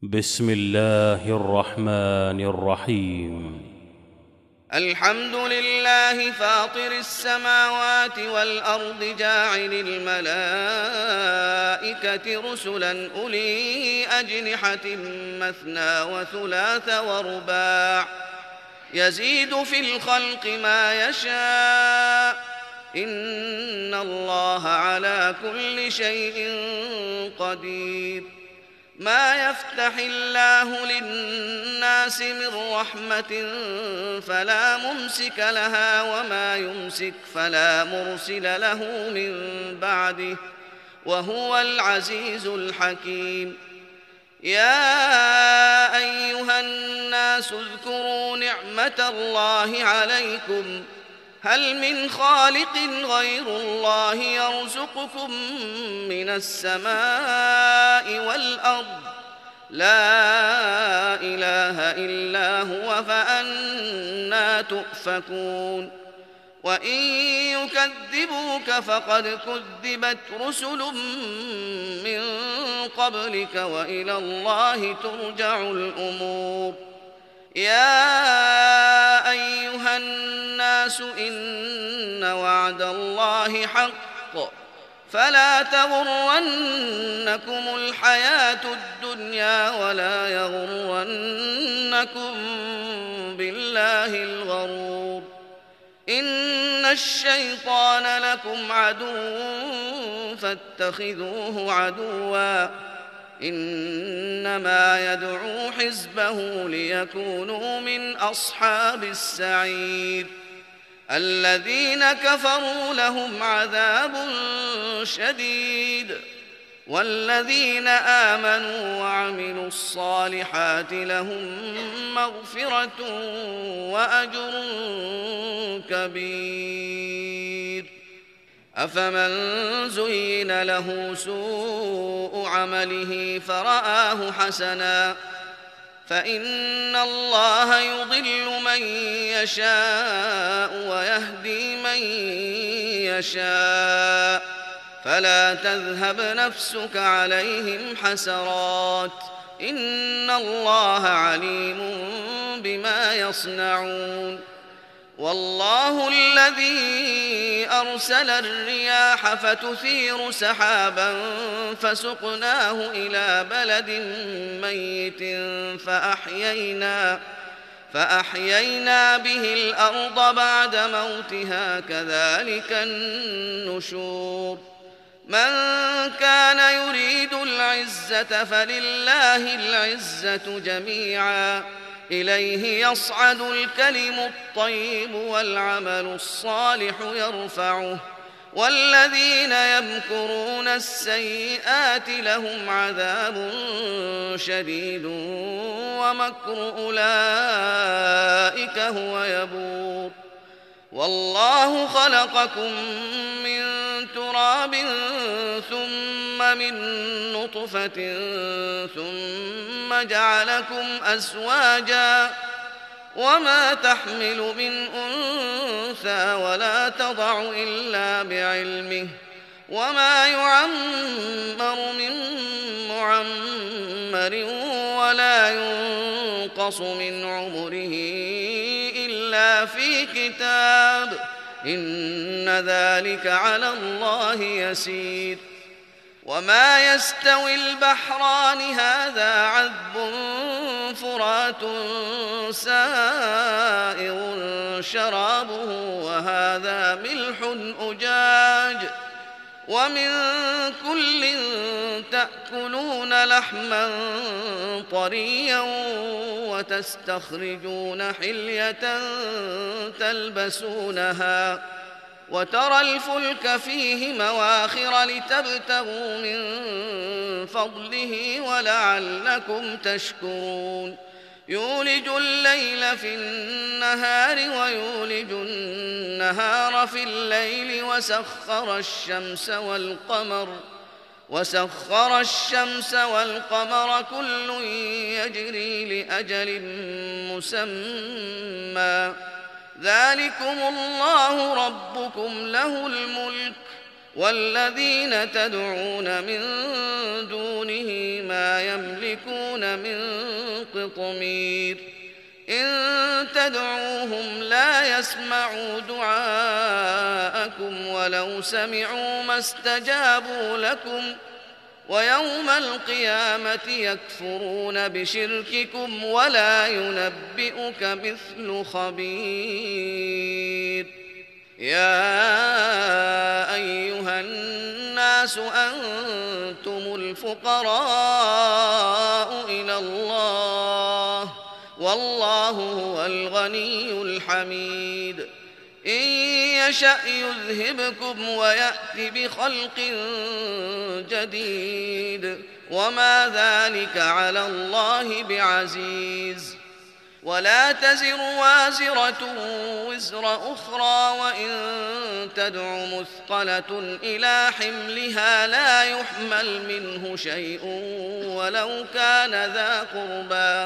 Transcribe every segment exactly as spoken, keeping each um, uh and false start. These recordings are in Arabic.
بسم الله الرحمن الرحيم. الحمد لله فاطر السماوات والأرض جاعل الملائكة رسلا أولي أجنحة مثنى وثلاث ورباع يزيد في الخلق ما يشاء إن الله على كل شيء قدير. ما يفتح الله للناس من رحمة فلا ممسك لها وما يمسك فلا مرسل له من بعده وهو العزيز الحكيم. يا أيها الناس اذكروا نعمة الله عليكم هل من خالق غير الله يرزقكم من السماء والأرض لا إله إلا هو فأنى تؤفكون. وإن يكذبوك فقد كذبت رسل من قبلك وإلى الله ترجع الأمور. يا أيها الناس إن وعد الله حق فلا تغرنكم الحياة الدنيا ولا يغرنكم بالله الغرور. إن الشيطان لكم عدو فاتخذوه عدوا إنما يدعو حزبه ليكونوا من أصحاب السعير. الذين كفروا لهم عذاب شديد والذين آمنوا وعملوا الصالحات لهم مغفرة وأجر كبير. أفمن زين له سوء عمله فرآه حسنا فإن الله يضل من يشاء ويهدي من يشاء فلا تذهب نفسك عليهم حسرات إن الله عليم بما يصنعون. والله الذي أرسل الرياح فتثير سحابا فسقناه إلى بلد ميت فأحيينا, فأحيينا به الأرض بعد موتها كذلك النشور. من كان يريد العزة فلله العزة جميعا إليه يصعد الكلم الطيب والعمل الصالح يرفعه والذين يمكرون السيئات لهم عذاب شديد ومكر أولئك هو يبور. والله خلقكم من تراب ثم من نطفة ثم جعلكم أزواجا وما تحمل من أنثى ولا تضع إلا بعلمه وما يعمر من معمر ولا ينقص من عمره إلا في كتاب إن ذلك على الله يسير. وما يستوي البحران هذا عذب فرات سائغ شرابه وهذا ملح أجاج ومن كل تأكلون لحما طريا وتستخرجون حلية تلبسونها وترى الفلك فيه مواخر لتبتغوا من فضله ولعلكم تشكرون. يولج الليل في النهار ويولج النهار في الليل وسخر الشمس والقمر وسخر الشمس والقمر كل يجري لأجل مسمى ذلكم الله ربكم له الملك والذين تدعون من دونه ما يملكون من قطمير إن تدعوهم لا يسمعوا دعاءكم ولو سمعوا ما استجابوا لكم ويوم القيامة يكفرون بشرككم ولا ينبئك مثل خبير. يا أيها الناس أنتم الفقراء إلى الله والله هو الغني الحميد. إن يشأ يذهبكم ويأت بخلق جديد وما ذلك على الله بعزيز. ولا تزر وازرة وزر أخرى وإن تدع مثقلة إلى حملها لا يحمل منه شيء ولو كان ذا قربى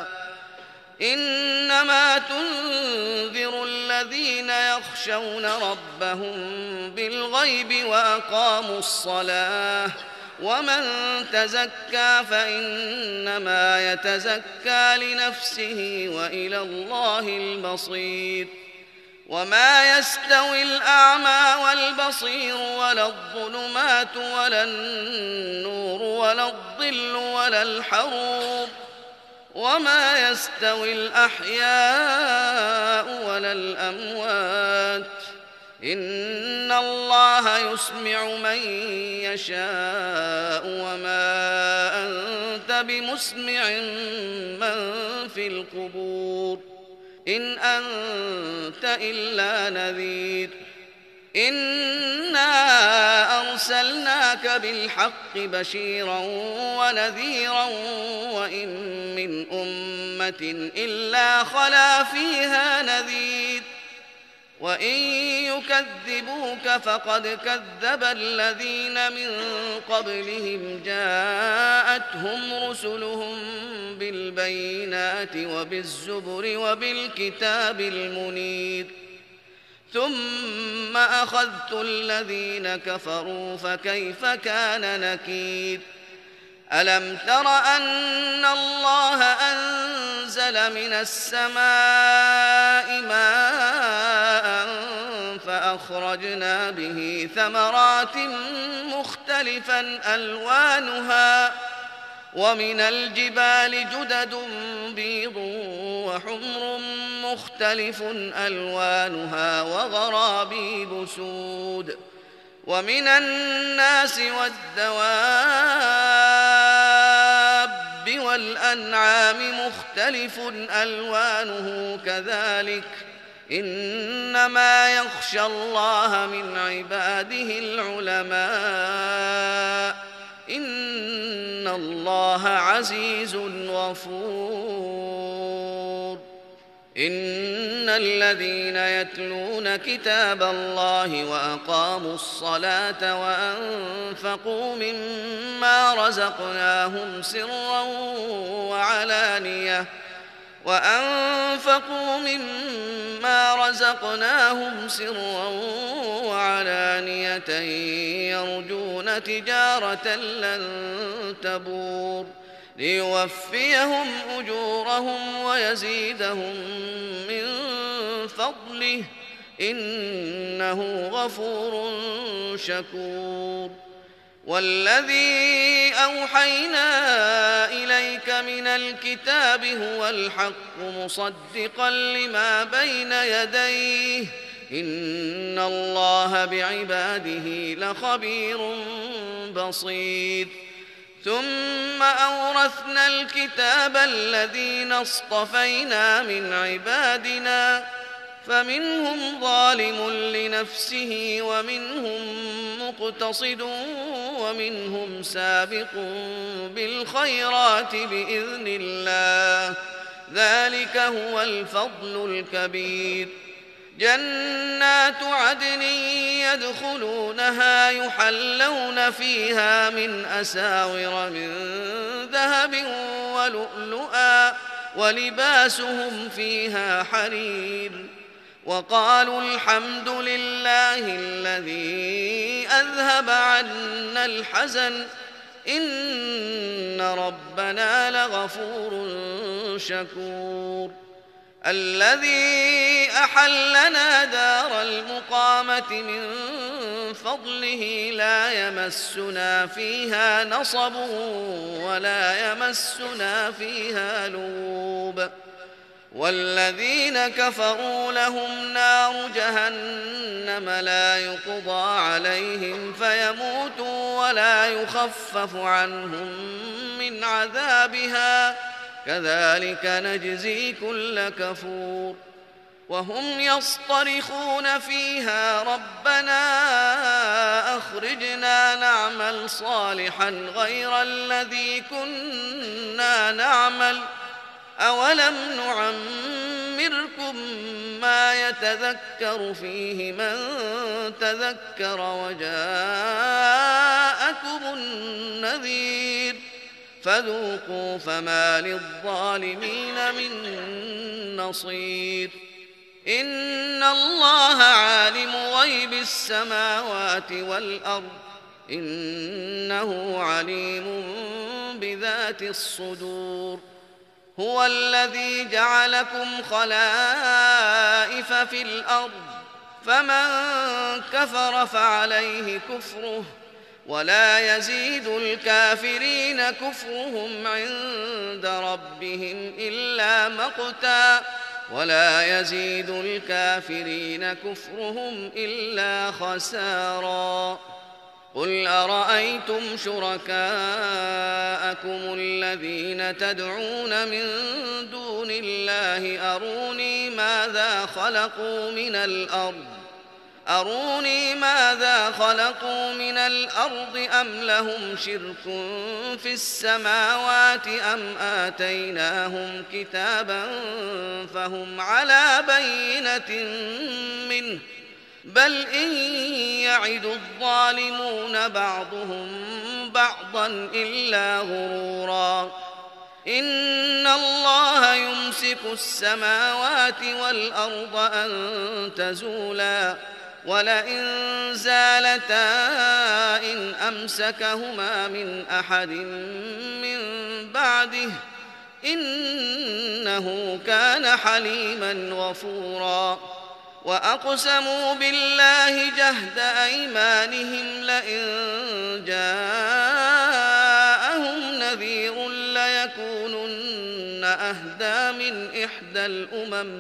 إنما تنذر الذين يخشون ربهم بالغيب وأقاموا الصلاة ومن تزكى فإنما يتزكى لنفسه وإلى الله المصير. وما يستوي الأعمى والبصير ولا الظلمات ولا النور ولا الظل ولا الحرور وما يستوي الأحياء ولا الأموات إن الله يسمع من يشاء وما أنت بمسمع من في القبور إن أنت إلا نذير. إنا أرسلناك بالحق بشيرا ونذيرا وإن من أمة إلا خلا فيها نذير وإن يكذبوك فقد كذب الذين من قبلهم جاءتهم رسلهم بالبينات وبالزبر وبالكتاب المنير ثم أخذت الذين كفروا فكيف كان نكير. ألم تر أن الله أنزل من السماء ماء فأخرجنا به ثمرات مختلفا ألوانها ومن الجبال جدد بيض وحمر مختلف ألوانها وغرابيب سود ومن الناس والدواب والأنعام مختلف ألوانه كذلك إنما يخشى الله من عباده العلماء إن الله عزيز غفور. إن الذين يتلون كتاب الله وأقاموا الصلاة وأنفقوا مما رزقناهم سرا وعلانية وأنفقوا مما رزقناهم سرا وعلانية يرجون تجارة لن تبور ليوفيهم أجورهم ويزيدهم من فضله إنه غفور شكور. والذي أوحينا إليك من الكتاب هو الحق مصدقا لما بين يديه إن الله بعباده لخبير بصير. ثم أورثنا الكتاب الذين اصطفينا من عبادنا فمنهم ظالم لنفسه ومنهم مقتصد ومنهم سابق بالخيرات بإذن الله ذلك هو الفضل الكبير. جنات عدن يدخلونها يحلون فيها من أساور من ذهب ولؤلؤا ولباسهم فيها حرير وقالوا الحمد لله الذي أذهب عنا الحزن إن ربنا لغفور شكور الذي أحلنا دار المقامة من فضله لا يمسنا فيها نصب ولا يمسنا فيها لغوب والذين كفروا لهم نار جهنم لا يقضى عليهم فيموتوا ولا يخفف عنهم من عذابها كذلك نجزي كل كفور وهم يصطرخون فيها ربنا أخرجنا نعمل صالحا غير الذي كنا نعمل أولم نعمركم ما يتذكر فيه من تذكر وجاءكم النذير فذوقوا فما للظالمين من نصير إن الله عالم غيب السماوات والأرض إنه عليم بذات الصدور هو الذي جعلكم خلائف في الأرض فمن كفر فعليه كفره ولا يزيد الكافرين كفرهم عند ربهم إلا مقتا ولا يزيد الكافرين كفرهم إلا خسارا قل أرأيتم شركاءكم الذين تدعون من دون الله أروني ماذا خلقوا من الأرض أروني ماذا خلقوا من الأرض أم لهم شرك في السماوات أم آتيناهم كتابا فهم على بينة منه بل إن يعد الظالمون بعضهم بعضا إلا غرورا إن الله يمسك السماوات والأرض أن تزولا ولئن زالتا إن أمسكهما من أحد من بعده إنه كان حليما غفورا وأقسموا بالله جهد أيمانهم لئن جاءهم نذير ليكونن أهدى من إحدى الأمم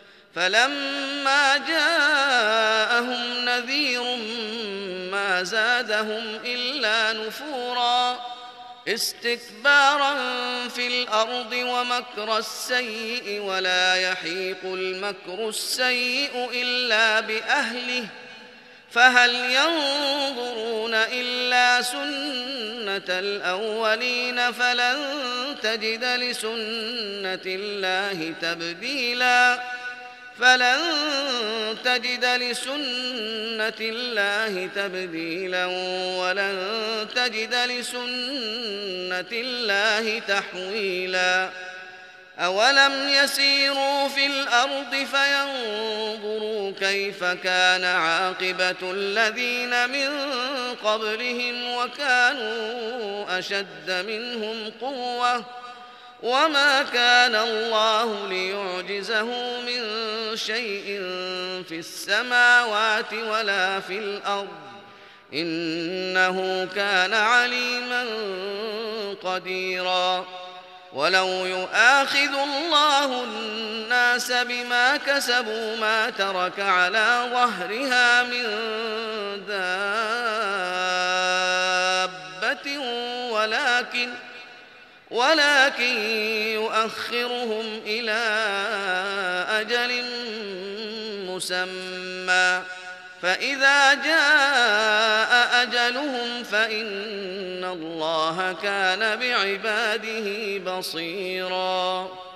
فلما جاءهم نذير ما زادهم إلا نفورا استكبارا في الأرض ومكر السيء ولا يحيق المكر السيء إلا بأهله فهل ينظرون إلا سنة الأولين فلن تجد لسنة الله تبديلا فلن تجد لسنة الله تبديلا ولن تجد لسنة الله تحويلا أولم يسيروا في الأرض فينظروا كيف كان عاقبة الذين من قبلهم وكانوا أشد منهم قوة وما كان الله ليعجزه من شيء في السماوات ولا في الأرض إنه كان عليما قديرا ولو يؤاخذ الله الناس بما كسبوا ما ترك على ظهرها من دابة ولكن ولكن يؤخرهم إلى أجل مسمى فإذا جاء أجلهم فإن الله كان بعباده بصيراً